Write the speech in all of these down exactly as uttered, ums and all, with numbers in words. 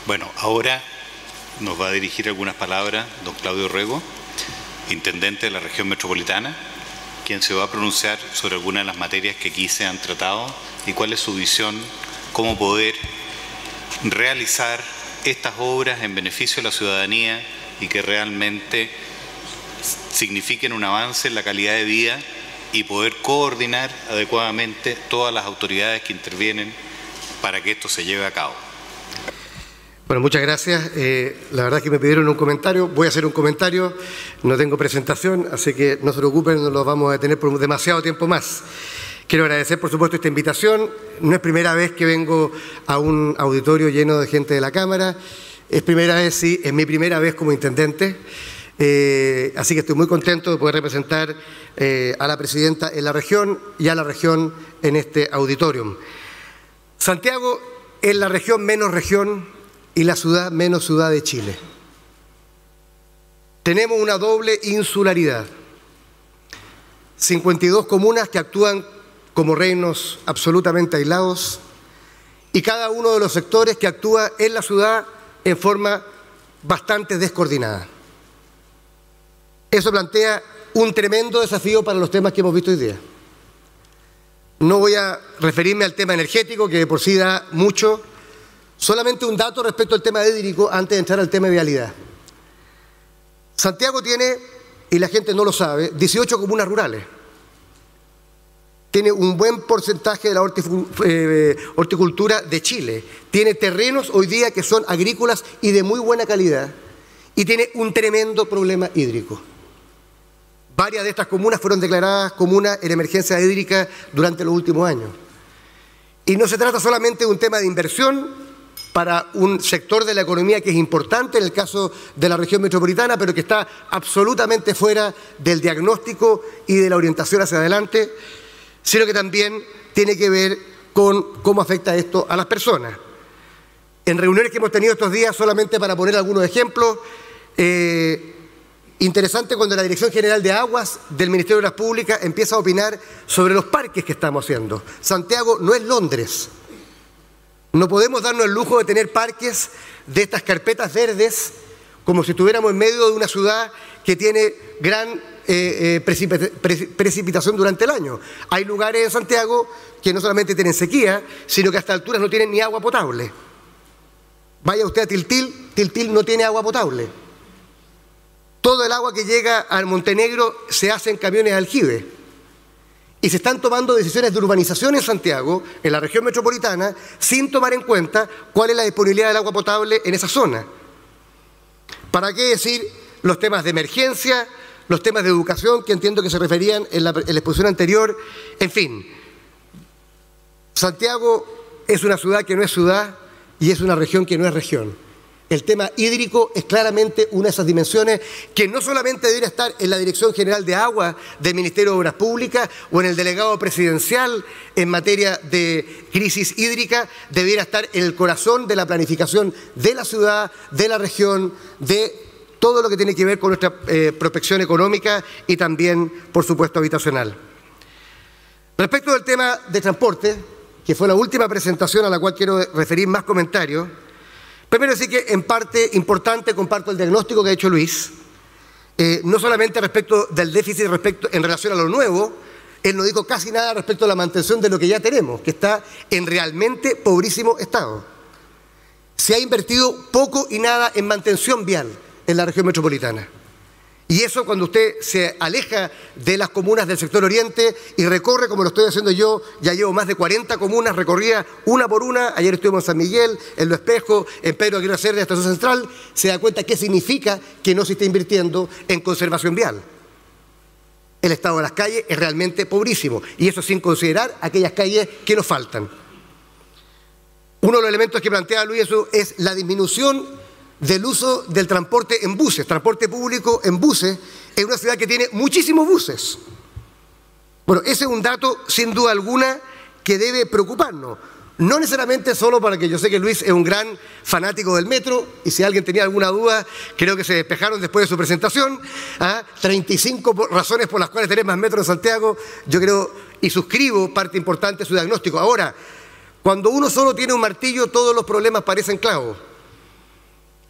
Bueno, ahora nos va a dirigir algunas palabras don Claudio Rego, intendente de la región metropolitana, quien se va a pronunciar sobre algunas de las materias que aquí se han tratado y cuál es su visión, cómo poder realizar estas obras en beneficio de la ciudadanía y que realmente signifiquen un avance en la calidad de vida y poder coordinar adecuadamente todas las autoridades que intervienen para que esto se lleve a cabo. Bueno, muchas gracias. Eh, la verdad es que me pidieron un comentario. Voy a hacer un comentario. No tengo presentación, así que no se preocupen, no lo vamos a detener por demasiado tiempo más. Quiero agradecer, por supuesto, esta invitación. No es primera vez que vengo a un auditorio lleno de gente de la Cámara. Es primera vez, sí, es mi primera vez como intendente. Eh, así que estoy muy contento de poder representar eh, a la presidenta en la región y a la región en este auditorium. Santiago es la región menos región y la ciudad menos ciudad de Chile. Tenemos una doble insularidad. cincuenta y dos comunas que actúan como reinos absolutamente aislados y cada uno de los sectores que actúa en la ciudad en forma bastante descoordinada. Eso plantea un tremendo desafío para los temas que hemos visto hoy día. No voy a referirme al tema energético, que de por sí da mucho. Solamente un dato respecto al tema hídrico antes de entrar al tema de vialidad. Santiago tiene, y la gente no lo sabe, dieciocho comunas rurales. Tiene un buen porcentaje de la horticultura de Chile. Tiene terrenos hoy día que son agrícolas y de muy buena calidad. Y tiene un tremendo problema hídrico. Varias de estas comunas fueron declaradas comunas en emergencia hídrica durante los últimos años. Y no se trata solamente de un tema de inversión para un sector de la economía que es importante en el caso de la región metropolitana, pero que está absolutamente fuera del diagnóstico y de la orientación hacia adelante, sino que también tiene que ver con cómo afecta esto a las personas. En reuniones que hemos tenido estos días, solamente para poner algunos ejemplos, eh, interesante cuando la Dirección General de Aguas del Ministerio de Obras Públicas empieza a opinar sobre los parques que estamos haciendo. Santiago no es Londres. No podemos darnos el lujo de tener parques de estas carpetas verdes como si estuviéramos en medio de una ciudad que tiene gran eh, eh, precipita precipitación durante el año. Hay lugares en Santiago que no solamente tienen sequía, sino que a estas alturas no tienen ni agua potable. Vaya usted a Tiltil, Tiltil no tiene agua potable. Todo el agua que llega al Montenegro se hace en camiones de aljibe. Y se están tomando decisiones de urbanización en Santiago, en la región metropolitana, sin tomar en cuenta cuál es la disponibilidad del agua potable en esa zona. ¿Para qué decir los temas de emergencia, los temas de educación, que entiendo que se referían en la, en la exposición anterior? En fin, Santiago es una ciudad que no es ciudad y es una región que no es región. El tema hídrico es claramente una de esas dimensiones que no solamente debería estar en la Dirección General de Agua del Ministerio de Obras Públicas o en el delegado presidencial en materia de crisis hídrica, debería estar en el corazón de la planificación de la ciudad, de la región, de todo lo que tiene que ver con nuestra eh, prospección económica y también, por supuesto, habitacional. Respecto del tema de transporte, que fue la última presentación a la cual quiero referir más comentarios, primero decir que en parte importante comparto el diagnóstico que ha hecho Luis, eh, no solamente respecto del déficit respecto, en relación a lo nuevo, él no dijo casi nada respecto a la mantención de lo que ya tenemos, que está en realmente pobrísimo estado. Se ha invertido poco y nada en mantención vial en la región metropolitana. Y eso cuando usted se aleja de las comunas del sector oriente y recorre, como lo estoy haciendo yo, ya llevo más de cuarenta comunas recorridas una por una, ayer estuvimos en San Miguel, en Lo Espejo, en Pedro Aguirre Cerda, Estación Central, se da cuenta qué significa que no se está invirtiendo en conservación vial. El estado de las calles es realmente pobrísimo, y eso sin considerar aquellas calles que nos faltan. Uno de los elementos que plantea Luis es la disminución del uso del transporte en buses, transporte público en buses, en una ciudad que tiene muchísimos buses. Bueno, ese es un dato, sin duda alguna, que debe preocuparnos. No necesariamente solo para que yo sé que Luis es un gran fanático del metro, y si alguien tenía alguna duda, creo que se despejaron después de su presentación. ¿ah? treinta y cinco razones por las cuales tener más metro en Santiago, yo creo, y suscribo parte importante de su diagnóstico. Ahora, cuando uno solo tiene un martillo, todos los problemas parecen clavos.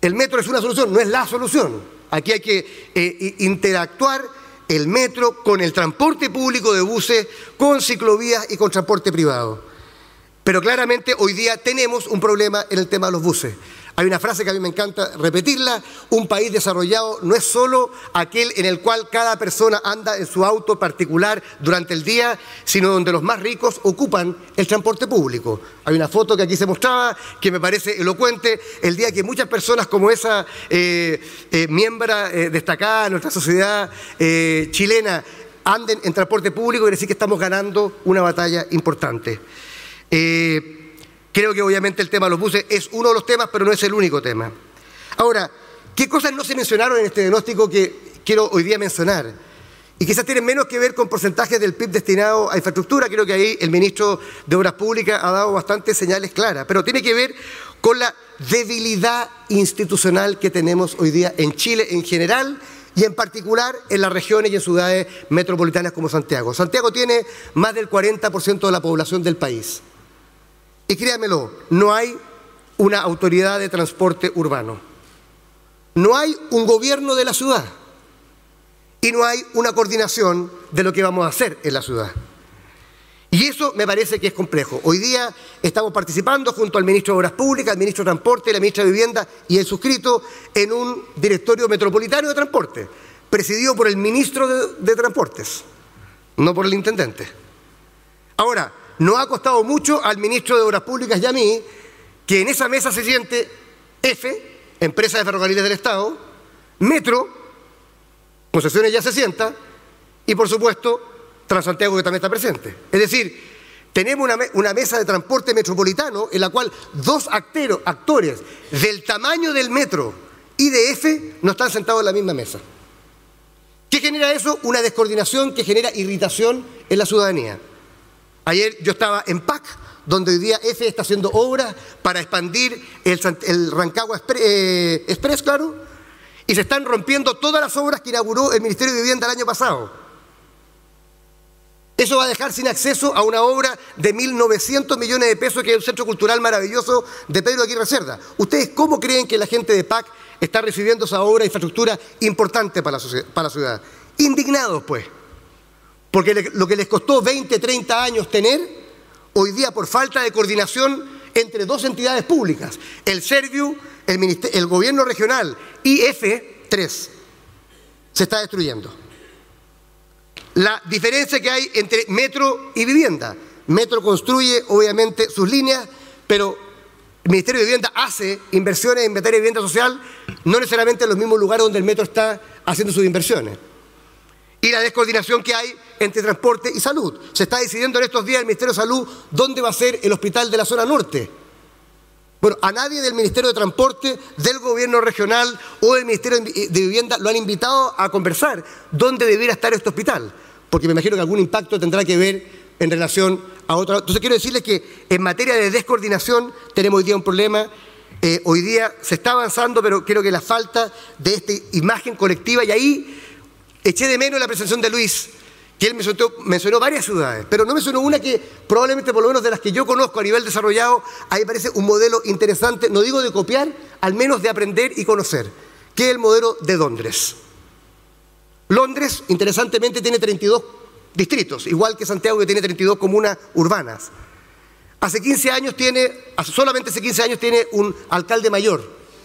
El metro es una solución, no es la solución. Aquí hay que eh, interactuar el metro con el transporte público de buses, con ciclovías y con transporte privado. Pero claramente hoy día tenemos un problema en el tema de los buses. Hay una frase que a mí me encanta repetirla: un país desarrollado no es solo aquel en el cual cada persona anda en su auto particular durante el día, sino donde los más ricos ocupan el transporte público. Hay una foto que aquí se mostraba que me parece elocuente: el día que muchas personas como esa eh, eh, miembro eh, destacada de nuestra sociedad eh, chilena anden en transporte público, quiere decir que estamos ganando una batalla importante. Eh, Creo que obviamente el tema de los buses es uno de los temas, pero no es el único tema. Ahora, ¿qué cosas no se mencionaron en este diagnóstico que quiero hoy día mencionar? Y quizás tienen menos que ver con porcentajes del P I B destinado a infraestructura. Creo que ahí el ministro de Obras Públicas ha dado bastantes señales claras, pero tiene que ver con la debilidad institucional que tenemos hoy día en Chile en general y en particular en las regiones y en ciudades metropolitanas como Santiago. Santiago tiene más del cuarenta por ciento de la población del país. Y créanmelo, no hay una autoridad de transporte urbano, no hay un gobierno de la ciudad y no hay una coordinación de lo que vamos a hacer en la ciudad. Y eso me parece que es complejo. Hoy día estamos participando junto al ministro de Obras Públicas, al ministro de Transporte, la ministra de Vivienda y el suscrito en un directorio metropolitano de transporte, presidido por el ministro de, de Transportes, no por el intendente. Ahora, no ha costado mucho al ministro de Obras Públicas y a mí que en esa mesa se siente F, Empresa de Ferrocarriles del Estado, Metro, Concesiones ya se sienta, y por supuesto Transantiago, que también está presente. Es decir, tenemos una, una mesa de transporte metropolitano en la cual dos acteros, actores del tamaño del Metro y de F no están sentados en la misma mesa. ¿Qué genera eso? Una descoordinación que genera irritación en la ciudadanía. Ayer yo estaba en P A C, donde hoy día F está haciendo obras para expandir el, el Rancagua Express, eh, Express, claro, y se están rompiendo todas las obras que inauguró el Ministerio de Vivienda el año pasado. Eso va a dejar sin acceso a una obra de mil novecientos millones de pesos, que es un centro cultural maravilloso de Pedro Aguirre Cerda. ¿Ustedes cómo creen que la gente de P A C está recibiendo esa obra de infraestructura importante para la, sociedad, para la ciudad? Indignados, pues. Porque lo que les costó veinte, treinta años tener, hoy día por falta de coordinación entre dos entidades públicas, el Serviu, el, el gobierno regional y F tres, se está destruyendo. La diferencia que hay entre Metro y Vivienda. Metro construye obviamente sus líneas, pero el Ministerio de Vivienda hace inversiones en materia de vivienda social, no necesariamente en los mismos lugares donde el Metro está haciendo sus inversiones. Y la descoordinación que hay entre transporte y salud. Se está decidiendo en estos días el Ministerio de Salud dónde va a ser el hospital de la zona norte. Bueno, a nadie del Ministerio de Transporte, del Gobierno regional o del Ministerio de Vivienda lo han invitado a conversar dónde debiera estar este hospital, porque me imagino que algún impacto tendrá que ver en relación a otra. Entonces quiero decirles que en materia de descoordinación tenemos hoy día un problema. Eh, hoy día se está avanzando, pero creo que la falta de esta imagen colectiva, y ahí eché de menos la presentación de Luis, que él mencionó, mencionó varias ciudades, pero no mencionó una que probablemente, por lo menos de las que yo conozco a nivel desarrollado, ahí parece un modelo interesante, no digo de copiar, al menos de aprender y conocer, que es el modelo de Londres. Londres, interesantemente, tiene treinta y dos distritos, igual que Santiago, que tiene treinta y dos comunas urbanas. Hace quince años tiene, solamente hace quince años tiene un alcalde mayor.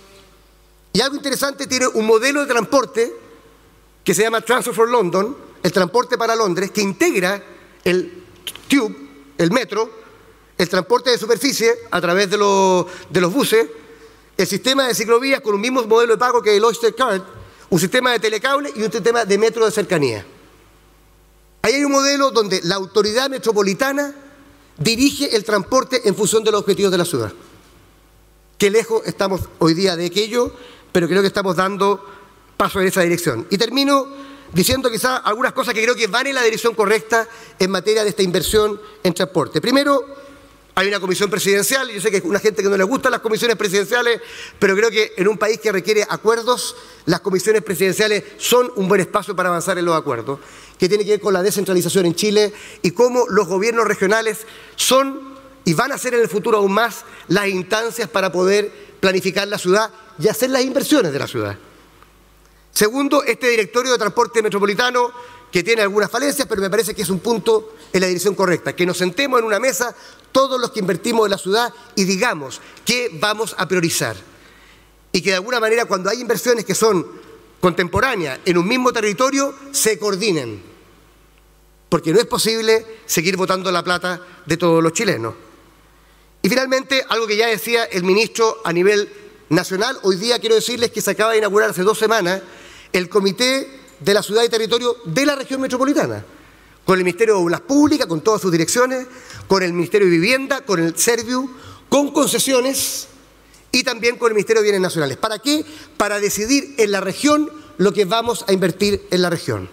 Y algo interesante, tiene un modelo de transporte que se llama Transport for London, el transporte para Londres, que integra el tube, el metro, el transporte de superficie a través de, lo, de los buses, el sistema de ciclovías con un mismo modelo de pago que el Oyster Card, un sistema de telecable y un sistema de metro de cercanía. Ahí hay un modelo donde la autoridad metropolitana dirige el transporte en función de los objetivos de la ciudad. Qué lejos estamos hoy día de aquello, pero creo que estamos dando paso en esa dirección. Y termino diciendo quizás algunas cosas que creo que van en la dirección correcta en materia de esta inversión en transporte. Primero, hay una comisión presidencial. Yo sé que hay una gente que no le gustan las comisiones presidenciales, pero creo que en un país que requiere acuerdos, las comisiones presidenciales son un buen espacio para avanzar en los acuerdos, que tiene que ver con la descentralización en Chile y cómo los gobiernos regionales son y van a ser en el futuro aún más las instancias para poder planificar la ciudad y hacer las inversiones de la ciudad. Segundo, este directorio de transporte metropolitano, que tiene algunas falencias, pero me parece que es un punto en la dirección correcta, que nos sentemos en una mesa todos los que invertimos en la ciudad y digamos qué vamos a priorizar. Y que de alguna manera, cuando hay inversiones que son contemporáneas en un mismo territorio, se coordinen. Porque no es posible seguir botando la plata de todos los chilenos. Y finalmente, algo que ya decía el ministro a nivel nacional, hoy día quiero decirles que se acaba de inaugurar hace dos semanas el Comité de la Ciudad y Territorio de la Región Metropolitana, con el Ministerio de Obras Públicas, con todas sus direcciones, con el Ministerio de Vivienda, con el Serviu, con concesiones y también con el Ministerio de Bienes Nacionales. ¿Para qué? Para decidir en la región lo que vamos a invertir en la región.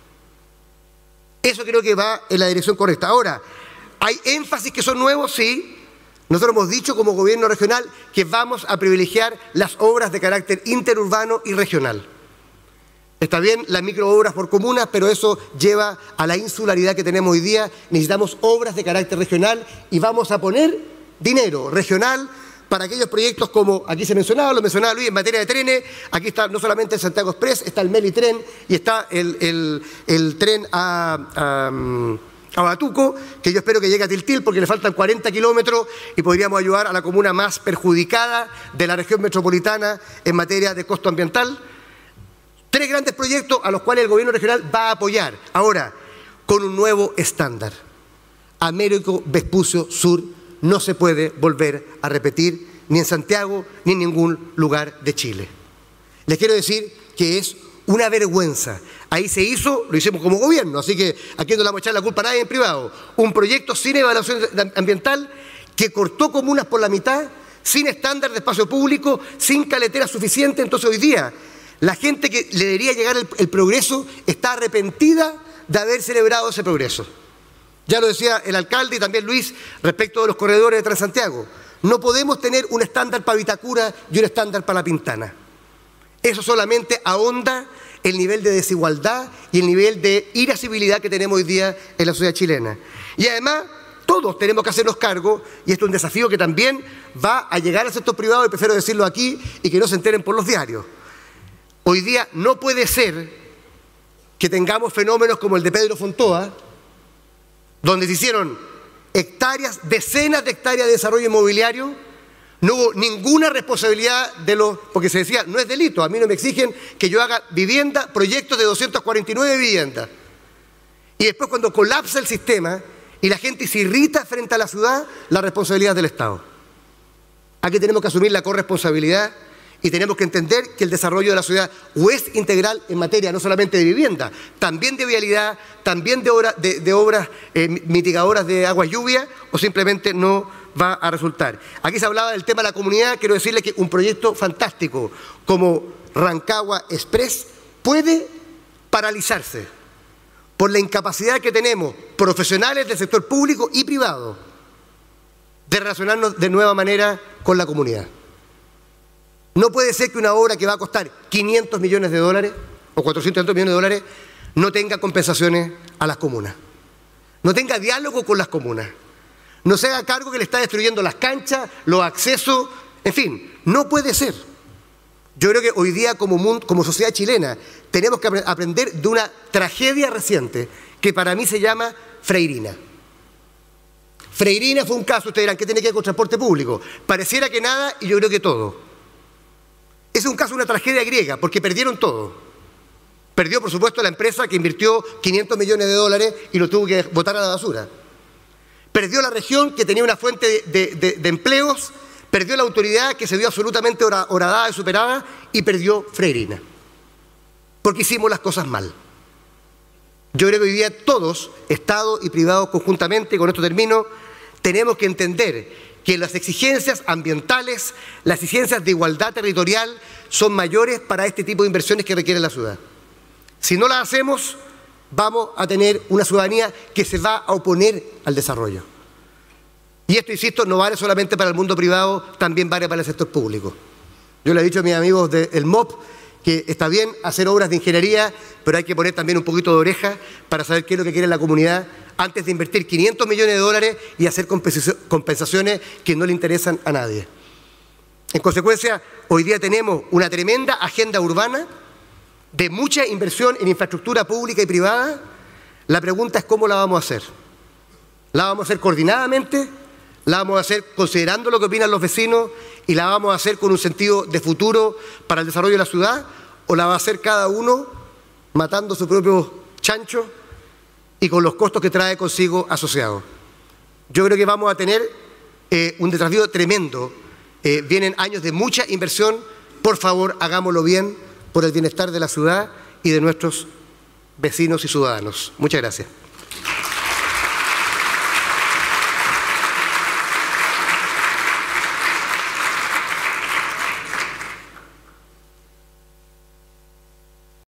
Eso creo que va en la dirección correcta. Ahora, ¿hay énfasis que son nuevos? Sí. Nosotros hemos dicho como gobierno regional que vamos a privilegiar las obras de carácter interurbano y regional. Está bien las microobras por comunas, pero eso lleva a la insularidad que tenemos hoy día. Necesitamos obras de carácter regional y vamos a poner dinero regional para aquellos proyectos como, aquí se mencionaba, lo mencionaba Luis, en materia de trenes. Aquí está no solamente el Santiago Express, está el Melitren y está el, el, el tren a, a, a Batuco, que yo espero que llegue a Tiltil porque le faltan cuarenta kilómetros y podríamos ayudar a la comuna más perjudicada de la región metropolitana en materia de costo ambiental. Tres grandes proyectos a los cuales el gobierno regional va a apoyar. Ahora, con un nuevo estándar. Américo Vespucio Sur no se puede volver a repetir ni en Santiago ni en ningún lugar de Chile. Les quiero decir que es una vergüenza. Ahí se hizo, lo hicimos como gobierno, así que aquí no le vamos a echar la culpa a nadie en privado. Un proyecto sin evaluación ambiental que cortó comunas por la mitad, sin estándar de espacio público, sin caletera suficiente. Entonces hoy día la gente que le debería llegar el, el progreso está arrepentida de haber celebrado ese progreso. Ya lo decía el alcalde y también Luis respecto de los corredores de Transantiago. No podemos tener un estándar para Vitacura y un estándar para La Pintana. Eso solamente ahonda el nivel de desigualdad y el nivel de irascibilidad que tenemos hoy día en la sociedad chilena. Y además, todos tenemos que hacernos cargo, y esto es un desafío que también va a llegar al sector privado, y prefiero decirlo aquí y que no se enteren por los diarios. Hoy día no puede ser que tengamos fenómenos como el de Pedro Fontoa, donde se hicieron hectáreas, decenas de hectáreas de desarrollo inmobiliario, no hubo ninguna responsabilidad de los, porque se decía, no es delito, a mí no me exigen que yo haga vivienda, proyectos de doscientas cuarenta y nueve viviendas. Y después cuando colapsa el sistema y la gente se irrita frente a la ciudad, la responsabilidad es del Estado. Aquí tenemos que asumir la corresponsabilidad y tenemos que entender que el desarrollo de la ciudad o es integral en materia no solamente de vivienda, también de vialidad, también de, obra, de, de obras eh, mitigadoras de aguas lluvias, o simplemente no va a resultar. Aquí se hablaba del tema de la comunidad. Quiero decirle que un proyecto fantástico como Rancagua Express puede paralizarse por la incapacidad que tenemos profesionales del sector público y privado de relacionarnos de nueva manera con la comunidad. No puede ser que una obra que va a costar quinientos millones de dólares o cuatrocientos millones de dólares no tenga compensaciones a las comunas, no tenga diálogo con las comunas, no se haga cargo que le está destruyendo las canchas, los accesos, en fin, no puede ser. Yo creo que hoy día como, mundo, como sociedad chilena tenemos que aprender de una tragedia reciente que para mí se llama Freirina. Freirina fue un caso, ustedes dirán, ¿qué tiene que ver con transporte público? Pareciera que nada y yo creo que todo. Es un caso de una tragedia griega, porque perdieron todo. Perdió, por supuesto, la empresa que invirtió quinientos millones de dólares y lo tuvo que botar a la basura. Perdió la región que tenía una fuente de, de, de, de empleos, perdió la autoridad que se vio absolutamente horadada y superada y perdió Freirina. Porque hicimos las cosas mal. Yo creo que hoy día todos, Estado y privados conjuntamente, y con esto termino, tenemos que entender que las exigencias ambientales, las exigencias de igualdad territorial son mayores para este tipo de inversiones que requiere la ciudad. Si no las hacemos, vamos a tener una ciudadanía que se va a oponer al desarrollo. Y esto, insisto, no vale solamente para el mundo privado, también vale para el sector público. Yo le he dicho a mis amigos del M O P que está bien hacer obras de ingeniería, pero hay que poner también un poquito de oreja para saber qué es lo que quiere la comunidad antes de invertir quinientos millones de dólares y hacer compensaciones que no le interesan a nadie. En consecuencia, hoy día tenemos una tremenda agenda urbana de mucha inversión en infraestructura pública y privada. La pregunta es cómo la vamos a hacer. ¿La vamos a hacer coordinadamente? ¿La vamos a hacer considerando lo que opinan los vecinos? ¿Y la vamos a hacer con un sentido de futuro para el desarrollo de la ciudad? ¿O la va a hacer cada uno matando su propio chancho y con los costos que trae consigo asociados? Yo creo que vamos a tener eh, un desafío tremendo. Eh, vienen años de mucha inversión. Por favor, hagámoslo bien por el bienestar de la ciudad y de nuestros vecinos y ciudadanos. Muchas gracias.